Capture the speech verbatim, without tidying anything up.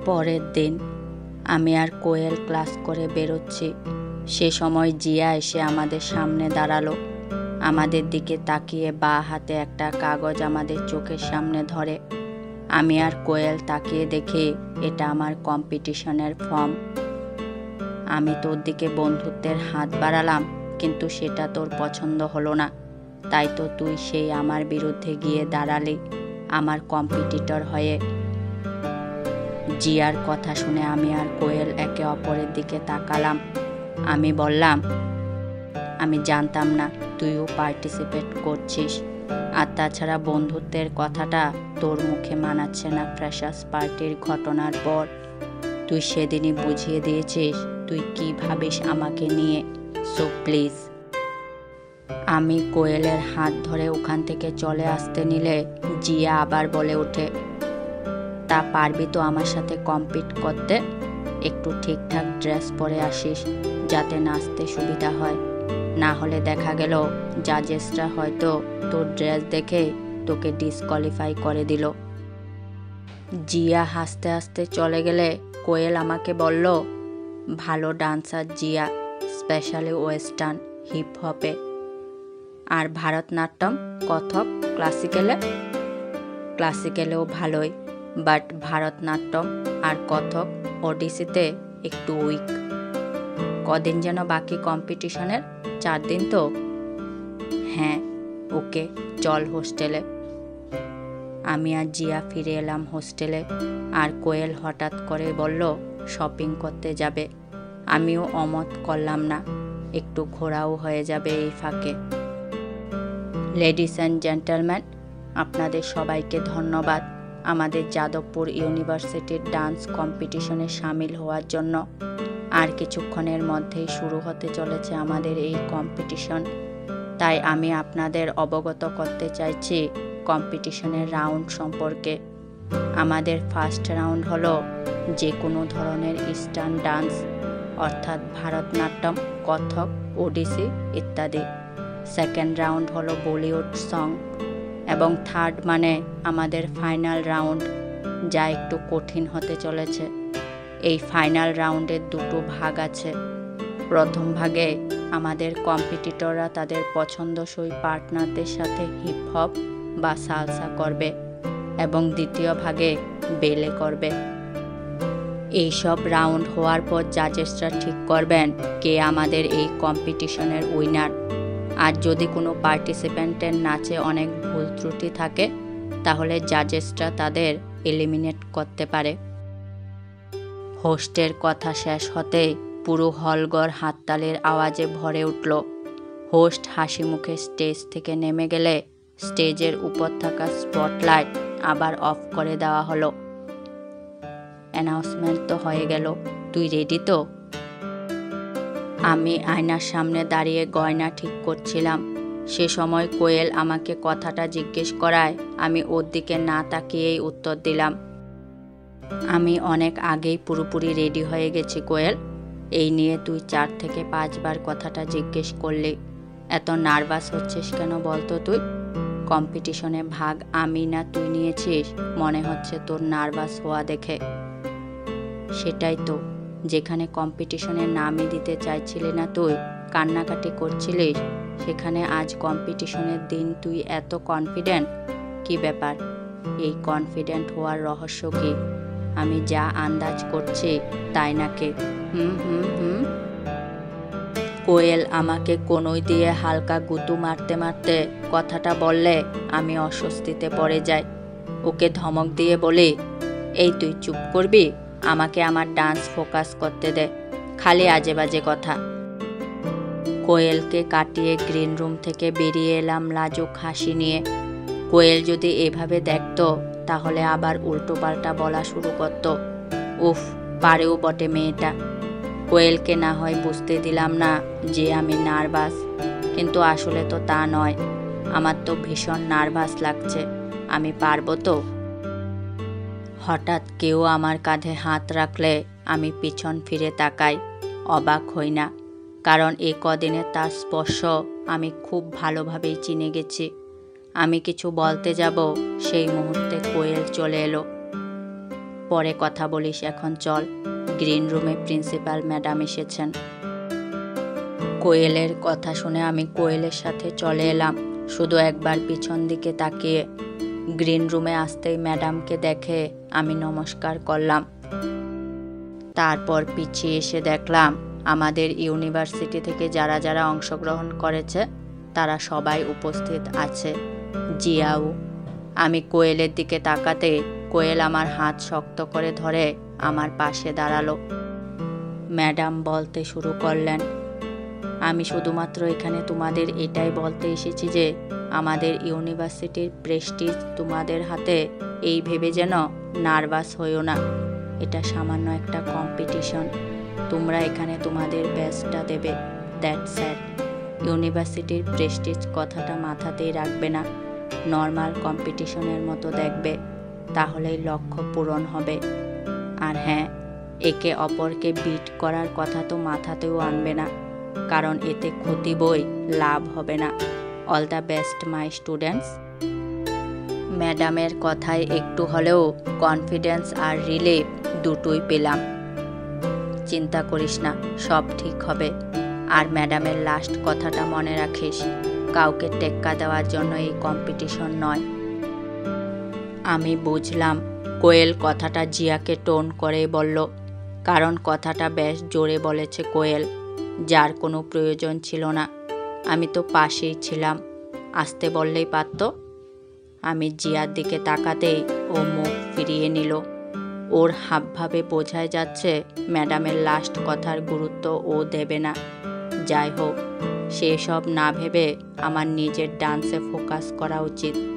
পরের দিন আমি আর কোয়েল ক্লাস করে বেরোচ্ছি। সে সময় জিয়া এসে আমাদের সামনে দাঁড়ালো। আমাদের দিকে তাকিয়ে বাঁ হাতে একটা কাগজ আমাদের চোখের সামনে ধরে। আমি আর কোয়েল তাকিয়ে দেখি এটা আমার কম্পিটিশনের ফর্ম। আমি তোর দিকে বন্ধুত্বের হাত বাড়ালাম, কিন্তু সেটা তোর পছন্দ হলো না, তাই তো তুই সেই আমার বিরুদ্ধে গিয়ে দাঁড়ালি আমার কম্পিটিটর হয়ে। জিয়ার কথা শুনে আমি আর কোয়েল একে অপরের দিকে তাকালাম। আমি বললাম, আমি জানতাম না তুইও পার্টিসিপেট করছিস, আর তাছাড়া বন্ধুত্বের কথাটা তোর মুখে মানাচ্ছে না ফ্রেশার্স পার্টির ঘটনার পর। তুই সেদিনই বুঝিয়ে দিয়েছিস তুই কি ভাবিস আমাকে নিয়ে। So please. আমি কোয়েলের হাত ধরে ওখান থেকে চলে আসতে নিলে জিয়া আবার বলে ওঠে, তা পারবি তো আমার সাথে কম্পিট করতে? একটু ঠিকঠাক ড্রেস পরে আসিস যাতে নাচতে সুবিধা হয়, না হলে দেখা গেল জাজেসরা হয়তো তোর ড্রেস দেখে তোকে ডিসকোয়ালিফাই করে দিল। জিয়া হাসতে হাসতে চলে গেলে কোয়েল আমাকে বলল, ভালো dancer Jiya, specially western hip হপে। আর ভারতনাট্যম, কথক, ক্লাসিক্যালে? ক্লাসিক্যালেও ভালোই, বাট ভারতনাট্যম আর কথক ওডিসিতে একটু উইক। কদিন যেন বাকি কম্পিটিশনের? চার দিন তো? হ্যাঁ, ওকে, চল হোস্টেলে। আমি আর জিয়া ফিরে এলাম হোস্টেলে, আর কোয়েল হঠাৎ করে বলল শপিং করতে যাবে। আমিও অমত করলাম না, একটু ঘোরাও হয়ে যাবে এই ফাঁকে। লেডিস অ্যান্ড জেন্টলম্যান, আপনাদের সবাইকে ধন্যবাদ আমাদের যাদবপুর ইউনিভার্সিটির ডান্স কম্পিটিশনে সামিল হওয়ার জন্য। আর কিছুক্ষণের মধ্যেই শুরু হতে চলেছে আমাদের এই কম্পিটিশন, তাই আমি আপনাদের অবগত করতে চাইছি কম্পিটিশনের রাউন্ড সম্পর্কে। আমাদের ফার্স্ট রাউন্ড হলো যে কোনো ধরনের ইস্টার্ন ডান্স, অর্থাৎ ভারতনাট্যম, কথক, ওডিসি ইত্যাদি। সেকেন্ড রাউন্ড হলো বলিউড সং, এবং থার্ড মানে আমাদের ফাইনাল রাউন্ড, যা একটু কঠিন হতে চলেছে। এই ফাইনাল রাউন্ডের দুটো ভাগ আছে। প্রথম ভাগে আমাদের কম্পিটিটররা তাদের পছন্দসই পার্টনারদের সাথে হিপ হপ বা সালসা করবে, এবং দ্বিতীয় ভাগে বেলে করবে। এই সব রাউন্ড হওয়ার পর জাজেসরা ঠিক করবেন কে আমাদের এই কম্পিটিশনের উইনার। আর যদি কোনো পার্টিসিপেন্টের নাচে অনেক ভুল ত্রুটি থাকে, তাহলে জাজেসরা তাদের এলিমিনেট করতে পারে। হোস্টের কথা শেষ হতেই পুরো হলঘর হাততালির আওয়াজে ভরে উঠল। হোস্ট হাসি মুখে স্টেজ থেকে নেমে গেলে স্টেজের উপর থাকা স্পটলাইট আবার অফ করে দেওয়া হলো। অ্যানাউন্সমেন্ট তো হয়ে গেল, তুই রেডি তো? আমি আয়নার সামনে দাঁড়িয়ে গয়না ঠিক করছিলাম। সে সময় কোয়েল আমাকে কথাটা জিজ্ঞেস করায় আমি ওর দিকে না তাকিয়েই উত্তর দিলাম, আমি অনেক আগেই পুরোপুরি রেডি হয়ে গেছি কোয়েল। এই নিয়ে তুই চার থেকে পাঁচবার কথাটা জিজ্ঞেস করলি। এত নার্ভাস হচ্ছিস কেন বলতো তুই? কম্পিটিশনে ভাগ আমি না তুই নিয়েছিস, মনে হচ্ছে তোর নার্ভাস হওয়া দেখে। সেটাই তো, যেখানে কম্পিটিশনে নামই দিতে চাইছিলি না তুই, কান্নাকাটি করছিলিস, সেখানে আজ কম্পিটিশনের দিন তুই এত কনফিডেন্ট। কি ব্যাপার? এই কনফিডেন্ট হওয়ার রহস্য কি? আমি যা আন্দাজ করছি তাই নাকি? হুম হুম হুম কোয়েল আমাকে কনুই দিয়ে হালকা গুঁতো মারতে মারতে কথাটা বললে আমি অস্বস্তিতে পড়ে যাই। ওকে ধমক দিয়ে বলি, এই তুই চুপ করবি? আমাকে আমার ডান্স ফোকাস করতে দে, খালি আজে বাজে কথা। কোয়েলকে কাটিয়ে গ্রিন রুম থেকে বেরিয়ে এলাম লাজুক হাসি নিয়ে। কোয়েল যদি এভাবে দেখতো তাহলে আবার উল্টো পাল্টা বলা শুরু করত। উফ, পারেও বটে মেয়েটা। কোয়েলকে না হয় বুঝতে দিলাম না যে আমি নার্ভাস, কিন্তু আসলে তো তা নয়। আমার তো ভীষণ নার্ভাস লাগছে। আমি পারবো তো? হঠাৎ কেউ আমার কাঁধে হাত রাখলে আমি পিছন ফিরে তাকাই, অবাক হই না, কারণ এ কদিনে তার স্পর্শ আমি খুব ভালোভাবেই চিনে গেছি। আমি কিছু বলতে যাব, সেই মুহূর্তে কোয়েল চলে এলো। পরে কথা বলিস, এখন চল। গ্রিন রুমে প্রিন্সিপাল ম্যাডাম এসেছেন। কোয়েলের কথা শুনে আমি কোয়েলের সাথে চলে এলাম, শুধু একবার পিছন দিকে তাকিয়ে। গ্রিন রুমে আসতেই ম্যাডামকে দেখে আমি নমস্কার করলাম। তারপর পিছিয়ে এসে দেখলাম আমাদের ইউনিভার্সিটি থেকে যারা যারা অংশগ্রহণ করেছে তারা সবাই উপস্থিত আছে। জিয়াও। আমি কোয়েলের দিকে তাকাতে কোয়েল আমার হাত শক্ত করে ধরে আমার পাশে দাঁড়ালো। ম্যাডাম বলতে শুরু করলেন, আমি শুধুমাত্র এখানে তোমাদের এটাই বলতে এসেছি যে আমাদের ইউনিভার্সিটির প্রেস্টিজ তোমাদের হাতে, এই ভেবে যেন নার্ভাস হইও না। এটা সামান্য একটা কম্পিটিশন, তোমরা এখানে তোমাদের বেস্টটা দেবে, দ্যাটস ইট। ইউনিভার্সিটির প্রেস্টিজ কথাটা মাথাতেই রাখবে না, নর্মাল কম্পিটিশনের মতো দেখবে, তাহলেই লক্ষ্য পূরণ হবে। আর হ্যাঁ, একে অপরকে বিট করার কথা তো মাথাতেও আনবে না, কারণ এতে ক্ষতি বই, লাভ হবে না। All the best my students. ম্যাডামের কথায় একটু হলেও কনফিডেন্স আর রিলিফ দুটোই পেলাম। চিন্তা করিস না, সব ঠিক হবে। আর ম্যাডামের লাস্ট কথাটা মনে রাখিস, কাউকে টেক্কা দেওয়ার জন্য এই কম্পিটিশন নয়। আমি বুঝলাম কোয়েল কথাটা জিয়াকে টোন করে বলল, কারণ কথাটা বেশ জোরে বলেছে কোয়েল, যার কোনো প্রয়োজন ছিল না। আমি তো পাশেই ছিলাম, আসতে বললেই পারত। আমি জিয়ার দিকে তাকাতেই ও মুখ ফিরিয়ে নিল। ওর হাবভাবে বোঝাই যাচ্ছে ম্যাডামের লাস্ট কথার গুরুত্ব ও দেবে না। যাই হোক, সেসব না ভেবে আমার নিজের ডান্সে ফোকাস করা উচিত।